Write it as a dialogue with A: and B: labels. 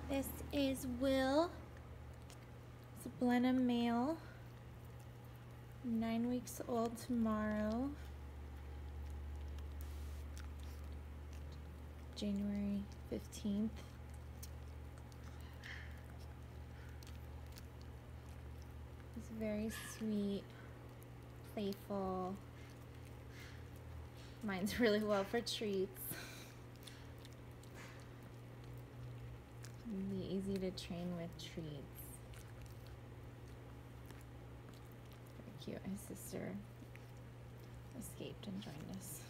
A: This is Will. It's a Blenheim male. 9 weeks old tomorrow. January 15th. He's very sweet, playful. Minds really well for treats. Be easy to train with treats. Very cute. His sister escaped and joined us.